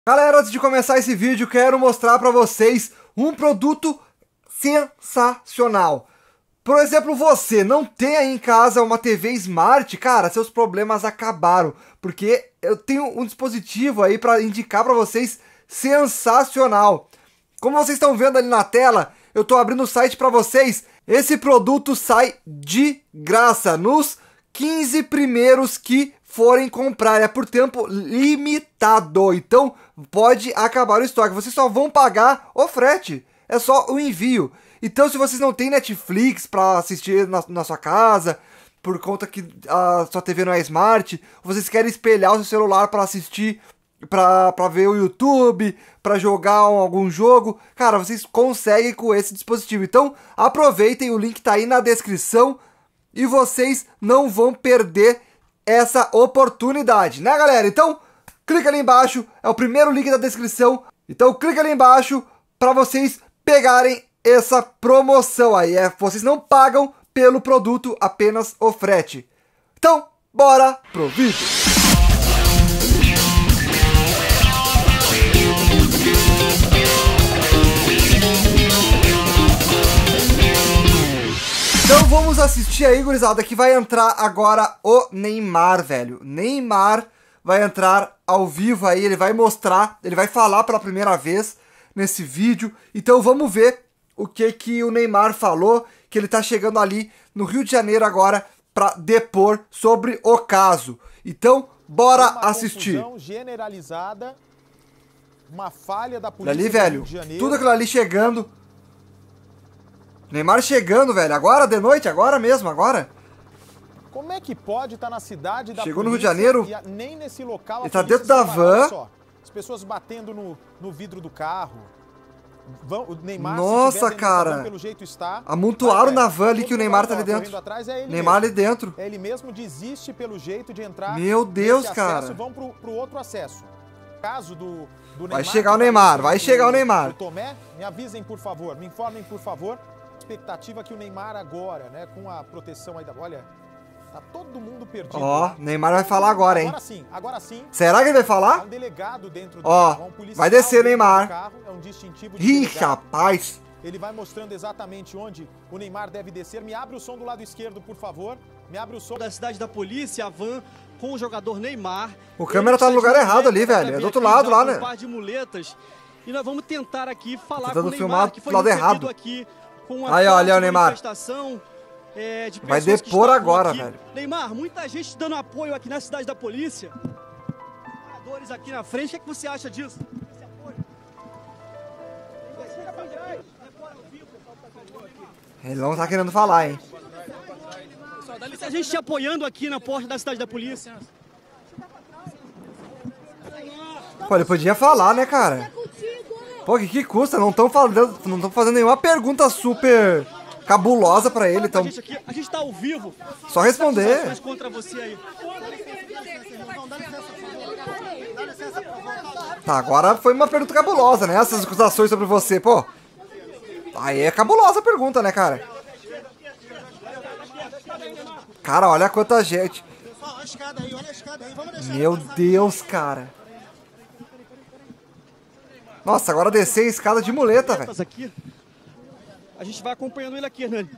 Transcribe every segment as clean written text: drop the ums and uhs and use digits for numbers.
Galera, antes de começar esse vídeo, quero mostrar pra vocês um produto sensacional. Por exemplo, você não tem aí em casa uma TV Smart, cara, seus problemas acabaram, porque eu tenho um dispositivo aí pra indicar pra vocês sensacional. Como vocês estão vendo ali na tela, eu tô abrindo o site pra vocês. Esse produto sai de graça nos 15 primeiros que forem comprar, é por tempo limitado, então pode acabar o estoque, vocês só vão pagar o frete, é só o envio. Então se vocês não têm Netflix para assistir na sua casa, por conta que a sua TV não é Smart, vocês querem espelhar o seu celular para assistir, para ver o YouTube, para jogar algum jogo, cara, vocês conseguem com esse dispositivo. Então aproveitem, o link tá aí na descrição e vocês não vão perder essa oportunidade, né, galera? Então, clica ali embaixo, é o primeiro link da descrição. Então, clica ali embaixo para vocês pegarem essa promoção aí. Vocês não pagam pelo produto, apenas o frete. Então, bora pro vídeo. Então vamos assistir aí, gurizada, que vai entrar agora o Neymar, velho. Neymar vai entrar ao vivo aí, ele vai mostrar, ele vai falar pela primeira vez nesse vídeo. Então vamos ver o que o Neymar falou, que ele tá chegando ali no Rio de Janeiro agora para depor sobre o caso. Então, bora assistir. Generalizada, uma falha da polícia ali, velho, tudo aquilo ali chegando. Neymar chegando, velho, agora de noite, agora mesmo, agora. Como é que pode estar na cidade da Chegou no Rio de Janeiro, nem nesse local ele tá dentro da van. Só, as pessoas batendo no vidro do carro. O Neymar, nossa, cara, van, pelo jeito está, amontoaram na van ali que o Neymar tá ali dentro. Atrás, Neymar ali dentro. Ele mesmo desiste pelo jeito de entrar. Meu Deus, cara. cara. Vão pro outro acesso. Caso do Neymar, vai chegar o Neymar, vai chegar o Neymar. Tomé, me avisem, por favor, me informem, por favor. Expectativa que o Neymar agora, né, com a proteção aí da... Olha, tá todo mundo perdido. Ó, Neymar vai falar agora, hein? Agora sim. Será que ele vai falar? Um delegado dentro do carro, vai descer o Neymar. Carro, é um distintivo de ih, rapaz. Ele vai mostrando exatamente onde o Neymar deve descer. Me abre o som do lado esquerdo, por favor. Me abre o som. Da cidade da polícia, a van com o jogador Neymar. O câmera tá no lugar errado ali, velho. É do outro lado lá, né? Um par de muletas. E nós vamos tentar aqui falar com o Neymar, que foi lado errado. Aqui. Aí, olha o Neymar. Vai depor agora, velho. Neymar, muita gente dando apoio aqui na cidade da polícia. Moradores aqui na frente, o que você acha disso? Esse apoio. Ele não tá querendo falar, hein? Dá licença, a gente te apoiando aqui na porta da cidade da polícia. Pô, ele podia falar, né, cara? Pô, que custa? Não estão fazendo nenhuma pergunta super cabulosa pra ele, então... A gente tá ao vivo. Só responder. Contra você aí. Tá, agora foi uma pergunta cabulosa, né? Essas acusações sobre você, pô. Aí é cabulosa a pergunta, né, cara? Cara, olha quanta gente. Meu Deus, cara. Nossa, agora descer a escada de muleta, velho. A gente vai acompanhando ele aqui, Hernani.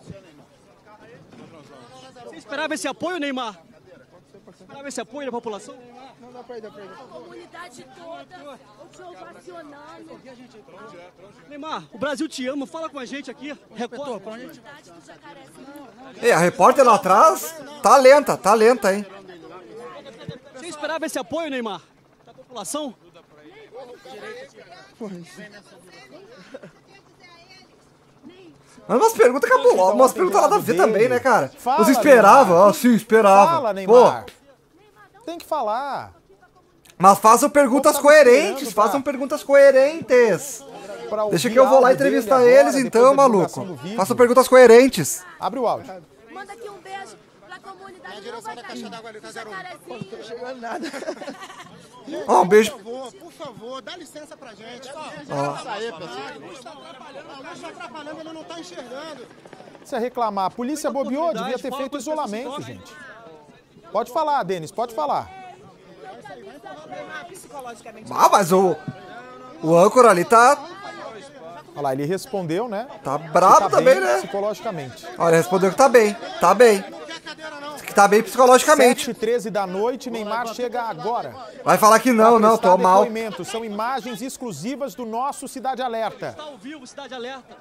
Você esperava esse apoio, Neymar? Você esperava esse apoio da população? Não dá pra ir, A comunidade toda, o show vacionando. Neymar, o Brasil te ama, fala com a gente aqui. Repórter, pra onde? A repórter lá atrás tá lenta, hein? Você esperava esse apoio, Neymar? Da população? Mas umas perguntas cabulosas, umas perguntas nada a ver também, né, cara? Fala, você esperava? Ah, sim, esperava. Fala, Neymar. Pô. Tem que falar. Mas façam perguntas coerentes, façam perguntas coerentes. Deixa que eu vou lá entrevistar eles então, maluco. Façam perguntas coerentes. Abre o áudio. Manda aqui um beijo pra comunidade. Na direção da caixa d'água ali, tá 01. Não tô chegando nada. Ó, um beijo. Por favor, dá licença pra gente. Ó. Aí, pessoal. A luz tá atrapalhando, ele não tá enxergando. Precisa reclamar. A polícia bobeou, devia ter feito isolamento, gente. Pode falar, Denis, pode falar. Ah, mas o âncora ali tá Olha lá, ele respondeu, né? Tá brabo que tá também, bem né? Psicologicamente. Olha, respondeu que tá bem. Tá bem. Que tá bem psicologicamente. 7h13 da noite, Neymar chega agora. Vai falar que não, não, tô mal. São imagens exclusivas do nosso Cidade Alerta. Está ao vivo, Cidade Alerta.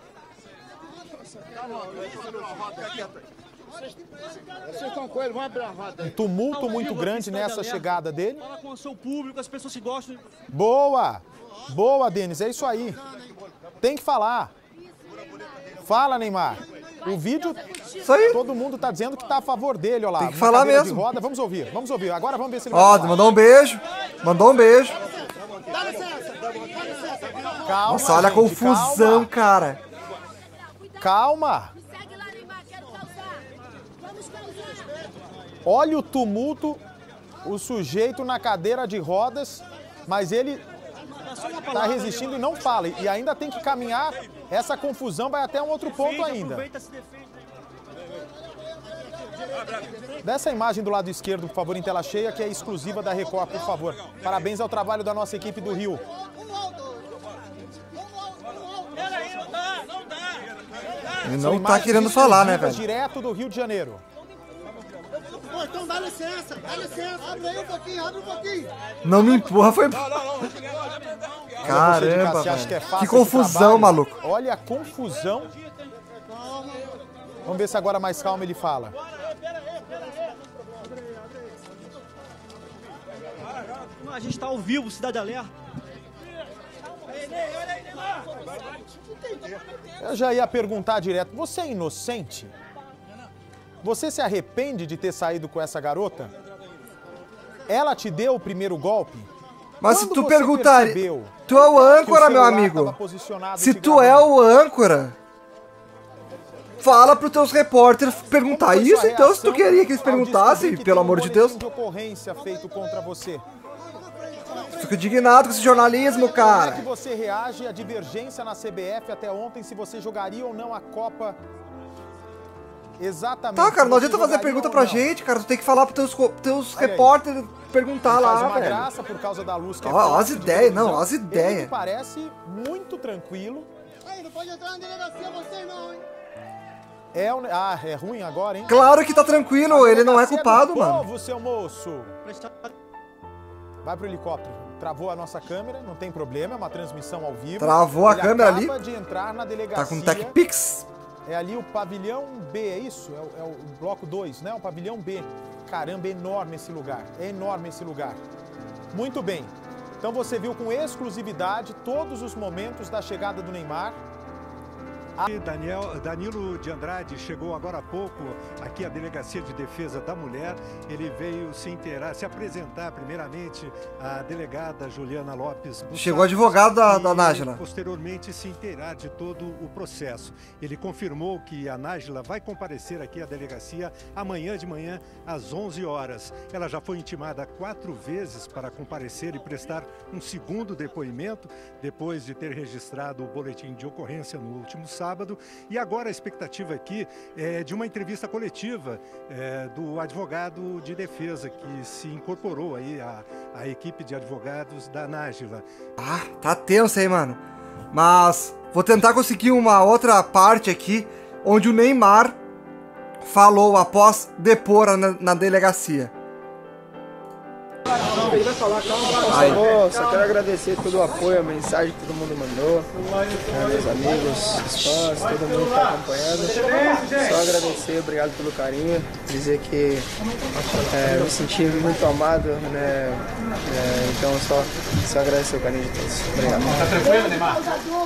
Vocês estão com ele, vamos abrir a roda aí. Tumulto muito grande nessa chegada dele. Fala com o seu público, as pessoas que gostam. Boa! Boa, Denis, é isso aí. Tem que falar. Fala, Neymar. O vídeo, Isso aí. todo mundo tá dizendo que tá a favor dele, ó lá. Tem que Na falar cadeira mesmo. de roda. Vamos ouvir, vamos ouvir. Agora vamos ver se ele Ó, vai falar. mandou um beijo. Mandou um beijo. Dá licença, dá licença. Calma, Nossa, olha a gente, confusão, cara. Calma. Me segue lá, Neymar, quero causar. Vamos causar. Olha o tumulto, o sujeito na cadeira de rodas, mas ele tá resistindo e não fala. E ainda tem que caminhar, essa confusão vai até um outro ponto ainda. Aproveita, se defende. Dessa imagem do lado esquerdo, por favor, em tela cheia, que é exclusiva da Record, por favor. Parabéns ao trabalho da nossa equipe do Rio. Ele São não tá imagens querendo falar, né, exclusivas velho? Direto do Rio de Janeiro. Pô, então dá licença, dá licença. Abre aí um pouquinho, abre um pouquinho. Não me empurra, foi. Você Caramba, acha velho. que é fácil Que esse confusão, trabalho? maluco. Olha a confusão. Vamos ver se agora mais calmo ele fala. A gente está ao vivo, Cidade Alerta. Eu já ia perguntar direto, você é inocente? Você se arrepende de ter saído com essa garota? Ela te deu o primeiro golpe? Mas se Quando tu você perguntar. percebeu Tu é o que o âncora, meu celular amigo. tava posicionado Se te tu é gravando? o âncora, fala pros teus repórteres perguntar Como foi sua isso, então, se tu reação queria que eles ao perguntassem, descobrir que pelo tem um amor de Deus. boletim de ocorrência feito contra você? Fico indignado com esse jornalismo, Como é que cara. você reage à divergência na CBF até ontem, se você jogaria ou não a Copa? Exatamente. Tá, cara, não se adianta você fazer jogaria pergunta ou pra não. gente, cara. Tu tem que falar pros teus Olha aí. repórteres perguntar Ele faz lá, uma velho. graça por causa da luz que é Ó, forte as de ideias, não, televisão. as Ele ideias. me parece muito tranquilo. Aí, não pode entrar na delegacia vocês não, hein? É ruim agora, hein? Claro que tá tranquilo, ele não é Delegacia culpado, do mano. povo, seu moço. Vai pro helicóptero. Travou a nossa câmera, não tem problema, é uma transmissão ao vivo. Travou a Ele câmera ali. acaba de entrar na delegacia. Tá com TechPix. É ali o pavilhão B, é isso? É o bloco 2, né? O pavilhão B. Caramba, é enorme esse lugar. É enorme esse lugar. Muito bem. Então você viu com exclusividade todos os momentos da chegada do Neymar. Danilo de Andrade chegou agora há pouco aqui à Delegacia de Defesa da Mulher. Ele veio se apresentar primeiramente à delegada Juliana Lopes Bussato. Chegou o advogado da Nájila. Posteriormente se inteirar de todo o processo. Ele confirmou que a Nájila vai comparecer aqui à delegacia amanhã de manhã às 11 horas. Ela já foi intimada 4 vezes para comparecer e prestar um segundo depoimento depois de ter registrado o boletim de ocorrência no último sábado. E agora a expectativa aqui é de uma entrevista coletiva do advogado de defesa que se incorporou aí à equipe de advogados da Nájila. Ah, tá tenso aí, mano. Mas vou tentar conseguir uma outra parte aqui, onde o Neymar falou após depor na delegacia. Aí. Só quero agradecer todo o apoio, a mensagem que todo mundo mandou, meus amigos, os fãs, todo mundo que está acompanhando. Só agradecer, obrigado pelo carinho, dizer que me senti muito amado, né? Então só agradecer o carinho de todos. Obrigado. Tá tranquilo, Neymar?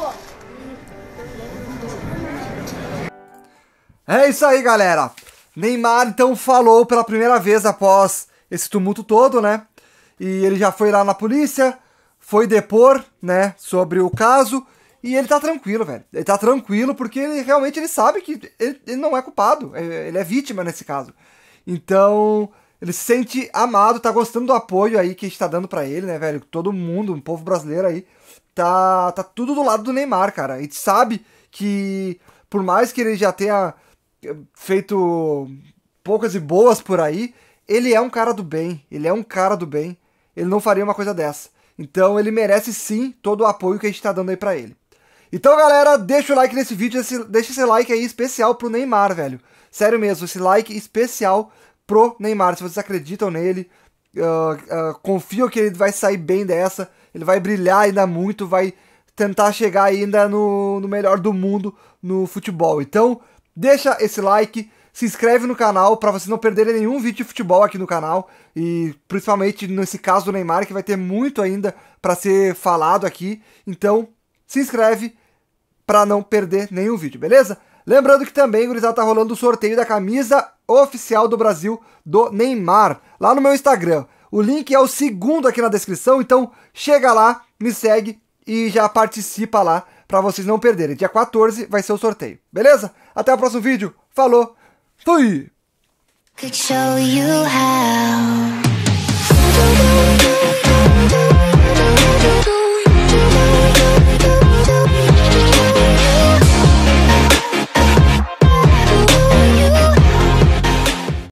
É isso aí, galera. Neymar então falou pela primeira vez após esse tumulto todo, né? E ele já foi lá na polícia, foi depor, né, sobre o caso, e ele tá tranquilo, velho. Ele tá tranquilo porque ele realmente sabe que ele não é culpado, ele é vítima nesse caso. Então, ele se sente amado, tá gostando do apoio aí que a gente tá dando pra ele, né, velho? Todo mundo, o povo brasileiro aí, tá tudo do lado do Neymar, cara. A gente sabe que, por mais que ele já tenha poucas e boas por aí, ele é um cara do bem, ele é um cara do bem. ele não faria uma coisa dessa. Então ele merece sim todo o apoio que a gente tá dando aí pra ele. Então galera, deixa o like nesse vídeo, deixa esse like aí especial pro Neymar, velho. Sério mesmo, esse like especial pro Neymar, se vocês acreditam nele, confiam que ele vai sair bem dessa, ele vai brilhar ainda muito, vai tentar chegar ainda no melhor do mundo no futebol. Então, deixa esse like, se inscreve no canal para vocês não perderem nenhum vídeo de futebol aqui no canal, e principalmente nesse caso do Neymar, que vai ter muito ainda para ser falado aqui. Então, se inscreve para não perder nenhum vídeo, beleza? Lembrando que também, gurizada, tá rolando o sorteio da camisa oficial do Brasil do Neymar, lá no meu Instagram. O link é o segundo aqui na descrição, então chega lá, me segue e já participa lá para vocês não perderem. Dia 14 vai ser o sorteio, beleza? Até o próximo vídeo, falou, fui! Could show you how.